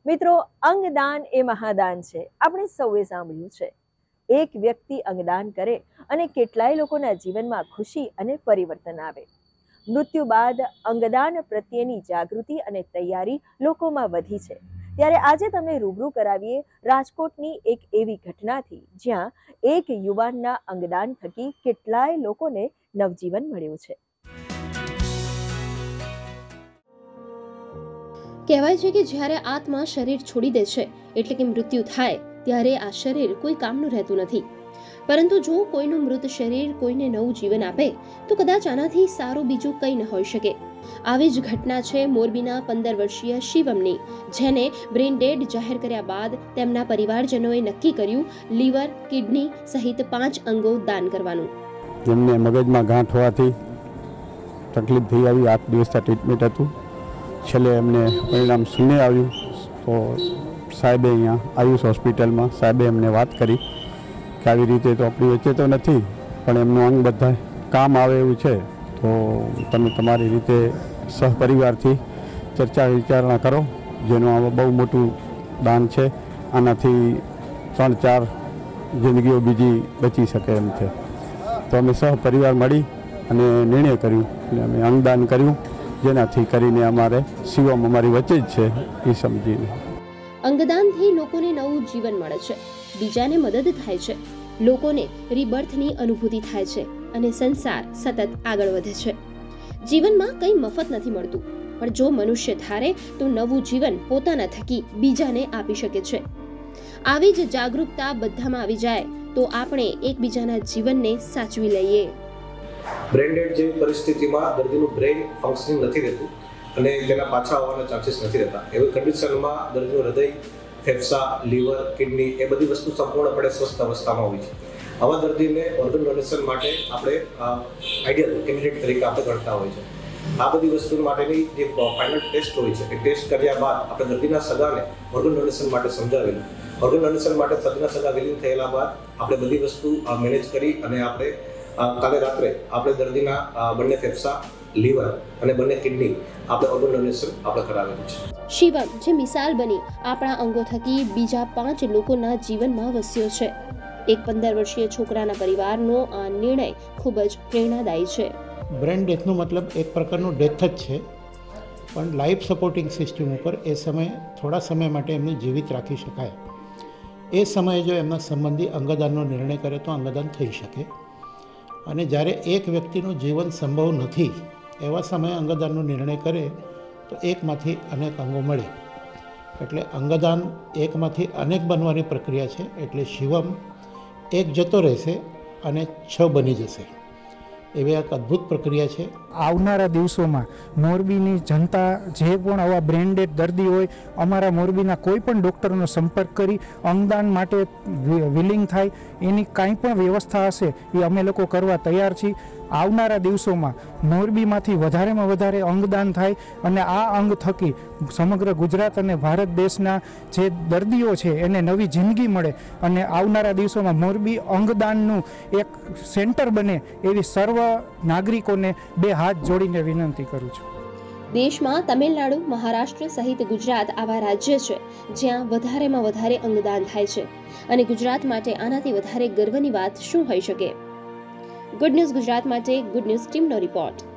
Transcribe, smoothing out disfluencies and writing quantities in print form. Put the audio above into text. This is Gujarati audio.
મિત્રો, અંગદાન એ મહાદાન છે. આપણે સૌએ સાંભળ્યું છે. એક વ્યક્તિ અંગદાન કરે અને કેટલાય લોકોના જીવનમાં ખુશી અને પરિવર્તન આવે. મૃત્યુ બાદ અંગદાન પ્રત્યેની જાગૃતિ અને તૈયારી લોકોમાં વધી છે. ત્યારે આજે તમને રૂબરૂ કરાવીએ રાજકોટની એક એવી ઘટનાથી જ્યાં એક યુવાનના અંગદાન થકી કેટલાય લોકોને નવજીવન મળ્યું છે. કહેવાય છે કે જ્યારે આત્મા શરીર છોડી દે છે એટલે કે મૃત્યુ થાય ત્યારે આ શરીર કોઈ કામનું રહેતું નથી. પરંતુ જો કોઈનું મૃત શરીર કોઈને નવું જીવન આપે તો કદાચ આનાથી સારું બીજું કંઈ ન હોઈ શકે. આવી જ ઘટના છે મોરબીના 15 વર્ષીય શિવમની, જેને બ્રેઇન ડેડ જાહેર કર્યા બાદ તેમના પરિવારજનોએ નક્કી કર્યું લીવર, કિડની સહિત 5 અંગો દાન કરવાનું. જેમને મગજમાં ગાંઠ હોવાથી તકલીફ થઈ આવી, 8 દિવસના ટ્રીટમેન્ટ હતું. છેલ્લે એમને પરિણામ શૂન્ય આવ્યું. તો સાહેબે અહીંયા આયુષ હોસ્પિટલમાં સાહેબે એમને વાત કરી કે આવી રીતે તો આપણી વચ્ચે તો નથી, પણ એમનું અંગ બધા કામ આવે એવું છે, તો તમે તમારી રીતે સહપરિવારથી ચર્ચા વિચારણા કરો, જેનું આ બહુ મોટું દાન છે. આનાથી 3-4 જિંદગીઓ બીજી બચી શકે એમ છે. તો અમે સહપરિવાર મળી અને નિર્ણય કર્યું અને અમે અંગદાન કર્યું, જેનાથી કરીને અમારે શિવમ અમારી વચ્ચે જ છે એ સમજીને. અંગદાનથી લોકોને નવું જીવન મળે છે, બીજાને મદદ થાય છે, લોકોને રીબર્થની અનુભૂતિ થાય છે અને સંસાર સતત આગળ વધે છે. જીવનમાં કંઈ મફત નથી મળતું, પણ જો મનુષ્ય ધારે તો નવું જીવન પોતાના થકી બીજાને આપી શકે છે. આવી જ જાગૃતતા બધામાં આવી જાય તો આપણે એકબીજાના જીવનને સાચવી લઈએ. બ્રેઇન ડેડ જેવી પરિસ્થિતિમાં દર્દીનું બ્રેઇન ફંક્શનિંગ નથી રહેતું અને તેના પાછા આવવાના ચાન્સીસ નથી રહેતા. એવી કન્ડિશનમાં દર્દીનું હૃદય, ફેફસા, લીવર, કિડની એ બધી વસ્તુ સંપૂર્ણપણે સ્વસ્થ અવસ્થામાં હોય છે. આવા દર્દીને ઓર્ગન ડોનેશન માટે આપણે આઈડિયલ કેન્ડિડેટ તરીકે આપણે ગણતા હોય છે. આ બધી વસ્તુ માટેની જે ફાઇનલ ટેસ્ટ હોય છે એ ટેસ્ટ કર્યા બાદ આપણે દર્દીના સગાને ઓર્ગન ડોનેશન માટે સમજાવેલું. ઓર્ગન ડોનેશન માટે દર્દીના સગા વિલિંગ થયેલા બાદ આપણે બધી વસ્તુ મેનેજ કરી અને આપણે કાલે રાત્રે આપણે દર્દીના બંને ફેફસા, લીવર અને બંને કિડની આપણે ઓર્ગન ડોનેશન આપણે કરાવેલું છે. શિવમ જે મિસાલ બની આપણા અંગો થકી બીજા 5 લોકોના જીવનમાં વસ્યો છે. એક 15 વર્ષીય છોકરાના પરિવારનો આ નિર્ણય ખૂબ જ પ્રેરણાદાયી છે. બ્રેઇન ડેથનો મતલબ એક પ્રકારનું ડેથ જ છે, પણ લાઈફ સપોર્ટિંગ સિસ્ટમ ઉપર એ સમયે થોડા સમય માટે એમને જીવિત રાખી શકાય. એ સમયે જો એમના સંબંધી અંગદાનનો નિર્ણય કરે તો અંગદાન થઈ શકે. અને જ્યારે એક વ્યક્તિનું જીવન સંભવ નથી એવા સમયે અંગદાનનો નિર્ણય કરે તો એકમાંથી અનેક અંગો મળે. એટલે અંગદાન એકમાંથી અનેક બનવાની પ્રક્રિયા છે. એટલે શિવમ એક જતો રહેશે અને 6 બની જશે. એવી એક અદ્ભુત પ્રક્રિયા છે. આવનારા દિવસોમાં મોરબીની જનતા જે પણ આવા બ્રેઇન ડેડ દર્દી હોય, અમારા મોરબીના કોઈ પણ ડૉક્ટરનો સંપર્ક કરી અંગદાન માટે વિલિંગ થાય, એની કાંઈ પણ વ્યવસ્થા હશે એ અમે લોકો કરવા તૈયાર છીએ. આવનારા દિવસોમાં મોરબીમાંથી વધારેમાં વધારે અંગદાન થાય અને આ અંગ થકી સમગ્ર ગુજરાત અને ભારત દેશના જે દર્દીઓ છે એને નવી જિંદગી મળે અને આવનારા દિવસોમાં મોરબી અંગદાનનું એક સેન્ટર બને એવી સર્વ નાગરિકોને 2 હાથ જોડીને વિનંતી કરું છું. દેશમાં તમિલનાડુ, મહારાષ્ટ્ર સહિત ગુજરાત આવા રાજ્ય છે જ્યાં વધારેમાં વધારે અંગદાન થાય છે અને ગુજરાત માટે આનાથી વધારે ગર્વની વાત શું હોઈ શકે. ગુડ ન્યૂઝ ગુજરાત માટે ગુડ ન્યૂઝ ટીમનો રિપોર્ટ.